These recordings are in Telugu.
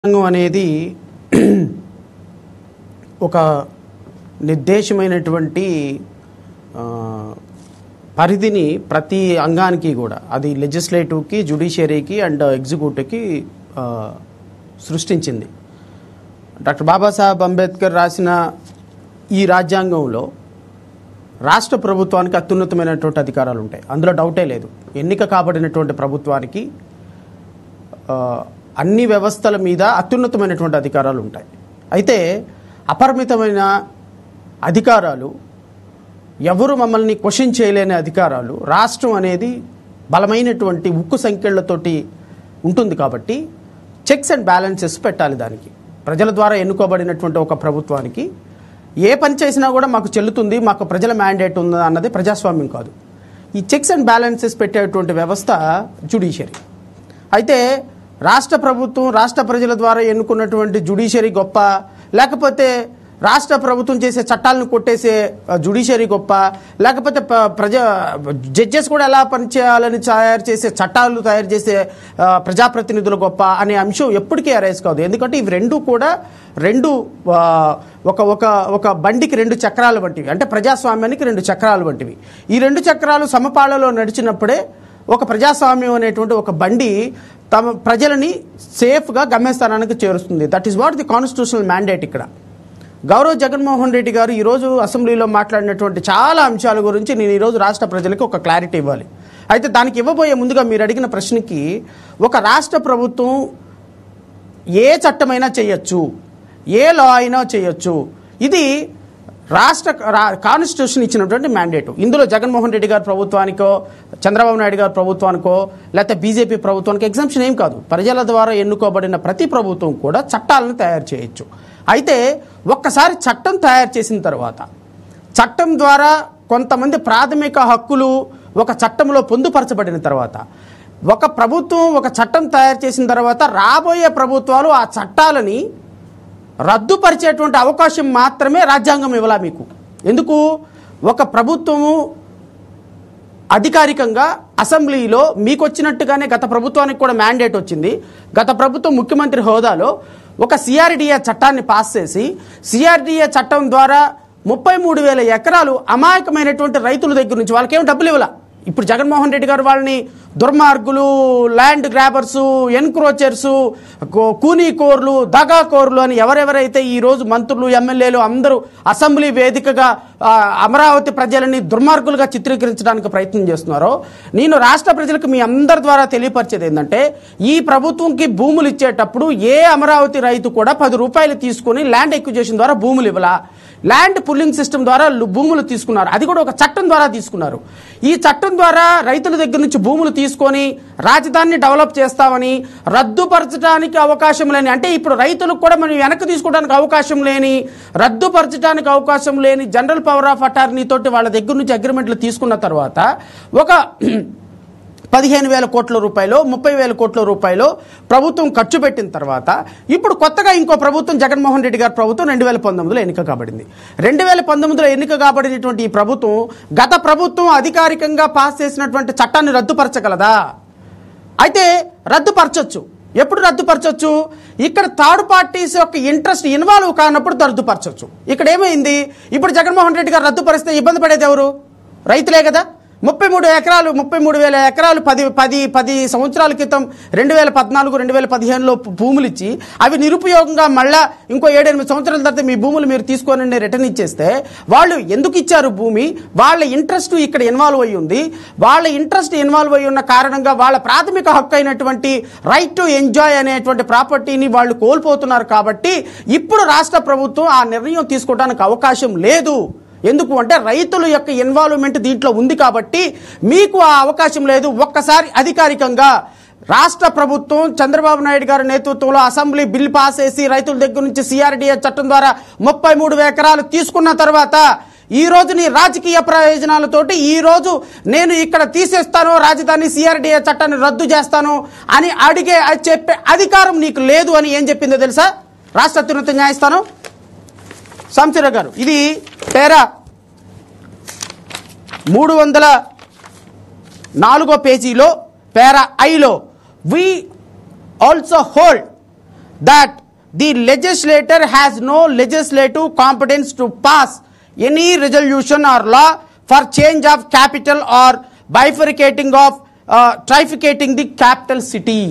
అనేది ఒక నిర్దేశమైనటువంటి పరిధిని ప్రతి అంగానికి కూడా అది లెజిస్లేటివ్కి జ్యుడిషియరీకి అండ్ ఎగ్జిక్యూటివ్కి సృష్టించింది. డాక్టర్ బాబాసాహెబ్ అంబేద్కర్ రాసిన ఈ రాజ్యాంగంలో రాష్ట్ర ప్రభుత్వానికి అత్యున్నతమైనటువంటి అధికారాలు ఉంటాయి, అందులో డౌటే లేదు. ఎన్నిక కాబడినటువంటి ప్రభుత్వానికి అన్ని వ్యవస్థల మీద అత్యున్నతమైనటువంటి అధికారాలు ఉంటాయి. అయితే అపరిమితమైన అధికారాలు, ఎవరు మమ్మల్ని క్వశ్చన్ చేయలేని అధికారాలు, రాష్ట్రం అనేది బలమైనటువంటి ఉక్కు సంఖ్యలతోటి ఉంటుంది. కాబట్టి చెక్స్ అండ్ బ్యాలెన్సెస్ పెట్టాలి. దానికి ప్రజల ద్వారా ఎన్నుకోబడినటువంటి ఒక ప్రభుత్వానికి ఏ పని చేసినా కూడా మాకు చెల్లుతుంది, మాకు ప్రజల మ్యాండేట్ ఉంది అన్నది ప్రజాస్వామ్యం కాదు. ఈ చెక్స్ అండ్ బ్యాలెన్సెస్ పెట్టేటువంటి వ్యవస్థ జ్యుడిషియరీ. అయితే రాష్ట్ర ప్రభుత్వం, రాష్ట్ర ప్రజల ద్వారా ఎన్నుకున్నటువంటి జ్యుడిషియరీ గొప్ప, లేకపోతే రాష్ట్ర ప్రభుత్వం చేసే చట్టాలను కొట్టేసే జ్యుడిషియరీ గొప్ప, లేకపోతే జడ్జెస్ కూడా ఎలా పనిచేయాలని తయారు చేసే చట్టాలు తయారు చేసే ప్రజాప్రతినిధులు గొప్ప అనే అంశం ఎప్పటికీ అరైజ్ కాదు. ఎందుకంటే ఇవి రెండు కూడా ఒక బండికి రెండు చక్రాలు వంటివి, అంటే ప్రజాస్వామ్యానికి రెండు చక్రాలు వంటివి. ఈ రెండు చక్రాలు సమపాళలో నడిచినప్పుడే ఒక ప్రజాస్వామ్యం అనేటువంటి ఒక బండి తమ ప్రజలని సేఫ్గా గమ్యస్థానానికి చేరుస్తుంది. That is what the constitutional mandate. ఇక్కడ గౌరవ్ జగన్మోహన్ రెడ్డి గారు ఈరోజు అసెంబ్లీలో మాట్లాడినటువంటి చాలా అంశాల గురించి నేను ఈరోజు రాష్ట్ర ప్రజలకు ఒక క్లారిటీ ఇవ్వాలి. అయితే దానికి ఇవ్వబోయే ముందుగా మీరు అడిగిన ప్రశ్నకి, ఒక రాష్ట్ర ప్రభుత్వం ఏ చట్టమైనా చేయొచ్చు, ఏ లా అయినా చేయొచ్చు. ఇది కాన్స్టిట్యూషన్ ఇచ్చినటువంటి మ్యాండేట్. ఇందులో జగన్మోహన్ రెడ్డి గారి ప్రభుత్వానికో, చంద్రబాబు నాయుడు గారి ప్రభుత్వానికో, లేకపోతే బీజేపీ ప్రభుత్వానికి ఎగ్జామ్షన్ ఏం కాదు. ప్రజల ద్వారా ఎన్నుకోబడిన ప్రతి ప్రభుత్వం కూడా చట్టాలను తయారు చేయొచ్చు. అయితే ఒక్కసారి చట్టం తయారు చేసిన తర్వాత, చట్టం ద్వారా కొంతమంది ప్రాథమిక హక్కులు ఒక చట్టంలో పొందుపరచబడిన తర్వాత, ఒక ప్రభుత్వం ఒక చట్టం తయారు చేసిన తర్వాత రాబోయే ప్రభుత్వాలు ఆ చట్టాలని రద్దుపరిచేటువంటి అవకాశం మాత్రమే రాజ్యాంగం ఇవ్వాల మీకు. ఎందుకు? ఒక ప్రభుత్వము అధికారికంగా అసెంబ్లీలో మీకు వచ్చినట్టుగానే గత ప్రభుత్వానికి కూడా మ్యాండేట్ వచ్చింది. గత ప్రభుత్వం ముఖ్యమంత్రి హోదాలో ఒక సిఆర్డిఏ చట్టాన్ని పాస్ చేసి, సిఆర్డిఏ చట్టం ద్వారా 33,000 ఎకరాలు అమాయకమైనటువంటి రైతుల దగ్గర నుంచి వాళ్ళకేం డబ్బులు ఇవ్వాల. ఇప్పుడు జగన్మోహన్ రెడ్డి గారు వాళ్ళని దుర్మార్గులు, ల్యాండ్ గ్రాబర్సు, ఎన్క్రోచర్సు, కూనీకోర్లు, దగాకోర్లు అని ఎవరెవరైతే ఈరోజు మంత్రులు, ఎమ్మెల్యేలు అందరూ అసెంబ్లీ వేదికగా అమరావతి ప్రజలని దుర్మార్గులుగా చిత్రీకరించడానికి ప్రయత్నం చేస్తున్నారో, నేను రాష్ట్ర ప్రజలకు మీ అందరి ద్వారా తెలియపరిచేది ఏంటంటే, ఈ ప్రభుత్వంకి భూములు ఇచ్చేటప్పుడు ఏ అమరావతి రైతు కూడా 10 రూపాయలు తీసుకుని ల్యాండ్ ఎక్విజిషన్ ద్వారా భూములు ఇవ్వాల. ల్యాండ్ పుల్లింగ్ సిస్టమ్ ద్వారా భూములు తీసుకున్నారు. అది కూడా ఒక చట్టం ద్వారా తీసుకున్నారు. ఈ చట్టం ద్వారా రైతుల దగ్గర నుంచి భూములు తీసుకొని రాజధానిని డెవలప్ చేస్తామని రద్దుపరచడానికి అవకాశం లేని, అంటే ఇప్పుడు రైతులకు కూడా మనం వెనక్కి తీసుకోవడానికి అవకాశం లేని, రద్దుపరచడానికి అవకాశం లేని జనరల్ పవర్ ఆఫ్ అటార్నీ తోటి వాళ్ళ దగ్గర నుంచి అగ్రిమెంట్లు తీసుకున్న తర్వాత ఒక 15,000 కోట్ల రూపాయలు, 30,000 కోట్ల రూపాయలు ప్రభుత్వం ఖర్చు పెట్టిన తర్వాత, ఇప్పుడు కొత్తగా ఇంకో ప్రభుత్వం, జగన్మోహన్ రెడ్డి గారి ప్రభుత్వం 2019లో ఎన్నిక కాబడింది. 2019లో ఎన్నిక కాబడినటువంటి ఈ ప్రభుత్వం గత ప్రభుత్వం అధికారికంగా పాస్ చేసినటువంటి చట్టాన్ని రద్దుపరచగలదా? అయితే రద్దుపరచొచ్చు. ఎప్పుడు రద్దుపరచొచ్చు? ఇక్కడ థర్డ్ పార్టీస్ యొక్క ఇంట్రెస్ట్ ఇన్వాల్వ్ కానప్పుడు రద్దుపరచొచ్చు. ఇక్కడ ఏమైంది? ఇప్పుడు జగన్మోహన్ రెడ్డి గారు రద్దుపరిస్తే ఇబ్బంది పడేది ఎవరు? రైతులే కదా. 33,000 ఎకరాలు 10 సంవత్సరాల క్రితం 2014-2015లో భూములు ఇచ్చి అవి నిరుపయోగంగా మళ్ళా ఇంకో 7-8 సంవత్సరాల తర్వాత మీ భూములు మీరు తీసుకొని రిటర్న్ ఇచ్చేస్తే వాళ్ళు ఎందుకు ఇచ్చారు భూమి? వాళ్ళ ఇంట్రెస్ట్ ఇక్కడ ఇన్వాల్వ్ అయ్యి ఉంది. వాళ్ళ ఇంట్రెస్ట్ ఇన్వాల్వ్ అయ్యి ఉన్న కారణంగా వాళ్ళ ప్రాథమిక హక్కు అయినటువంటి రైట్ టు ఎంజాయ్ అనేటువంటి ప్రాపర్టీని వాళ్ళు కోల్పోతున్నారు. కాబట్టి ఇప్పుడు రాష్ట్ర ప్రభుత్వం ఆ నిర్ణయం తీసుకోవడానికి అవకాశం లేదు. ఎందుకు అంటే రైతుల యొక్క ఇన్వాల్వ్మెంట్ దీంట్లో ఉంది కాబట్టి మీకు ఆ అవకాశం లేదు. ఒక్కసారి అధికారికంగా రాష్ట్ర ప్రభుత్వం చంద్రబాబు నాయుడు గారి నేతృత్వంలో అసెంబ్లీ బిల్ పాస్ చేసి రైతుల దగ్గర నుంచి సిఆర్డిఏ చట్టం ద్వారా 33 ఎకరాలు తీసుకున్న తర్వాత, ఈ రోజు నీ రాజకీయ ప్రయోజనాలతోటి ఈ రోజు నేను ఇక్కడ తీసేస్తాను, రాజధాని సిఆర్డిఏ చట్టాన్ని రద్దు చేస్తాను అని చెప్పే అధికారం నీకు లేదు అని ఏం చెప్పిందో తెలుసా రాష్ట్ర అత్యున్నత న్యాయస్థానం? సంసిర గారు, ఇది పేరా 304 పేజీలో పేరా ఐలో, we also hold that the legislator has no legislative competence to pass any resolution or law for change of capital or bifurcating of trifurcating the capital city.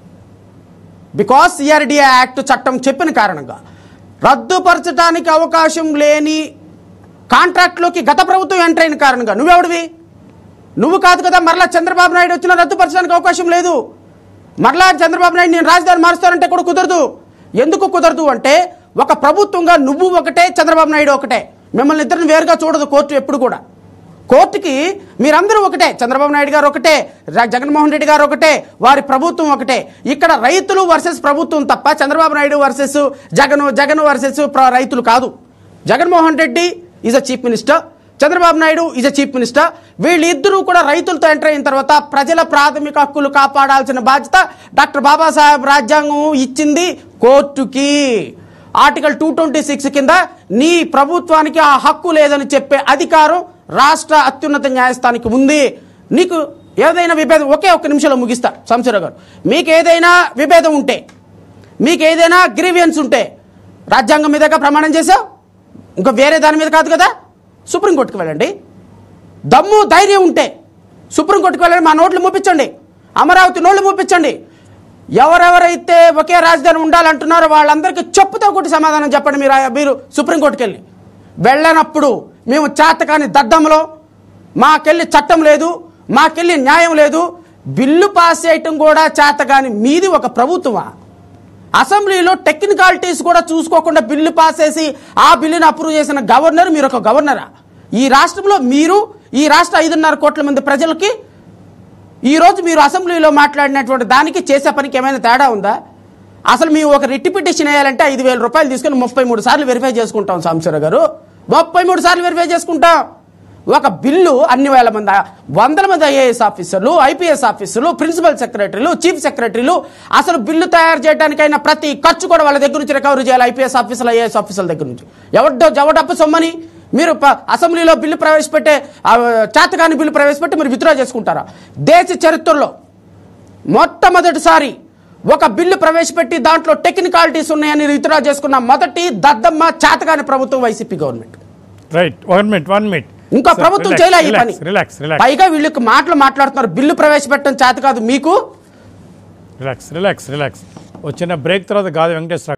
Because CRDA act చట్టం చెప్పిన కారణంగా రద్దుపరచడానికి అవకాశం లేని కాంట్రాక్ట్లోకి గత ప్రభుత్వం ఎంటర్ అయిన కారణంగా నువ్వెవడివి? నువ్వు కాదు కదా. మరలా చంద్రబాబు నాయుడు వచ్చినా రద్దుపరచడానికి అవకాశం లేదు. మరలా చంద్రబాబు నాయుడు నేను రాజధాని మారుస్తానంటే కూడా కుదరదు. ఎందుకు కుదరదు అంటే ఒక ప్రభుత్వంగా నువ్వు ఒకటే, చంద్రబాబు నాయుడు ఒకటే. మిమ్మల్ని ఇద్దరిని వేరుగా చూడదు కోర్టు ఎప్పుడు కూడా. కోర్టుకి మీరందరూ ఒకటే, చంద్రబాబు నాయుడు గారు ఒకటే, జగన్మోహన్ రెడ్డి గారు ఒకటే, వారి ప్రభుత్వం ఒకటే. ఇక్కడ రైతులు వర్సెస్ ప్రభుత్వం తప్ప చంద్రబాబు నాయుడు వర్సెస్ జగన్ వర్సెస్ రైతులు కాదు. Jaganmohan Reddy is a chief minister, Chandrababu Naidu is a chief minister. వీళ్ళిద్దరూ కూడా రైతులతో ఎంటర్ అయిన తర్వాత ప్రజల ప్రాథమిక హక్కులు కాపాడాల్సిన బాధ్యత డాక్టర్ బాబాసాహెబ్ రాజ్యాంగం ఇచ్చింది కోర్టుకి. ఆర్టికల్ 226 కింద నీ ప్రభుత్వానికి ఆ హక్కు లేదని చెప్పే అధికారం రాష్ట్ర అత్యున్నత న్యాయస్థానానికి ఉంది. నీకు ఏదైనా విభేదం, ఒక్క నిమిషంలో ముగిస్తా సంశీరావు గారు, మీకు ఏదైనా విభేదం ఉంటే, మీకు ఏదైనా గ్రీవియన్స్ ఉంటే రాజ్యాంగం మీదగా ప్రమాణం చేసావు, ఇంకా వేరే దాని మీద కాదు కదా, సుప్రీంకోర్టుకు వెళ్ళండి. దమ్ము ధైర్యం ఉంటే సుప్రీంకోర్టుకు వెళ్ళండి, మా నోట్లు మూపించండి, అమరావతి నోట్లు మూపించండి. ఎవరెవరైతే ఒకే రాజధాని ఉండాలంటున్నారో వాళ్ళందరికీ చెప్పుతో కొట్టి సమాధానం చెప్పండి. మీరు సుప్రీంకోర్టుకు వెళ్ళి వెళ్ళనప్పుడు మేము చేతకాని దద్దములో, మాకెళ్ళి చట్టం లేదు, మాకెళ్ళి న్యాయం లేదు, బిల్లు పాస్ చేయటం కూడా చేతకాని మీది ఒక ప్రభుత్వమా? అసెంబ్లీలో టెక్నికాలిటీస్ కూడా చూసుకోకుండా బిల్లు పాస్ చేసి ఆ బిల్లును అప్రూవ్ చేసిన గవర్నర్ మీరు ఒక గవర్నరా? ఈ రాష్ట్రంలో మీరు, ఈ రాష్ట్ర 5.5 కోట్ల మంది ప్రజలకి ఈరోజు మీరు అసెంబ్లీలో మాట్లాడినటువంటి దానికి చేసే పనికి ఏమైనా తేడా ఉందా? అసలు మేము ఒక రిట్ పిటిషన్ వేయాలంటే 5,000 రూపాయలు తీసుకుని 33 సార్లు వెరిఫై చేసుకుంటాం సంశీరావు గారు, 33 సార్లు వెరిఫై చేసుకుంటాం. ఒక బిల్లు అన్ని వేల మంది, 100 మంది ఐఏఎస్ ఆఫీసర్లు, ఐపీఎస్ ఆఫీసర్లు, ప్రిన్సిపల్ సెక్రటరీలు, చీఫ్ సెక్రటరీలు, అసలు బిల్లు తయారు చేయడానికైనా ప్రతి ఖర్చు కూడా వాళ్ళ దగ్గర నుంచి రికవరీ చేయాలి. ఐపీఎస్ ఆఫీసర్లు, ఐఏఎస్ ఆఫీసర్ల దగ్గర నుంచి ఎవడప్పు సొమ్మని మీరు అసెంబ్లీలో బిల్లు ప్రవేశపెట్టే, చేతకాని బిల్లు ప్రవేశపెట్టి మీరు విత్డ్రా చేసుకుంటారా? దేశ చరిత్రలో మొట్టమొదటిసారి ఒక బిల్లు ప్రవేశపెట్టి దాంట్లో టెక్నికాలిటీస్ ఉన్నాయని విత్డ్రా చేసుకున్న మొదటి దద్దమ్మ చేతకాని ప్రభుత్వం వైసీపీ గవర్నమెంట్. రైట్, 1 మినిట్ ఇంకో ప్రభుత్వం చేయలే ఈ పని. పైగా వీళ్ళకి మాట్లాడుతున్నారు, బిల్లు ప్రవేశపెట్టడం చేత కాదు మీకు. రిలాక్స్. వచ్చిన బ్రేక్ తర్వాత గాది వెంకటేశ్వర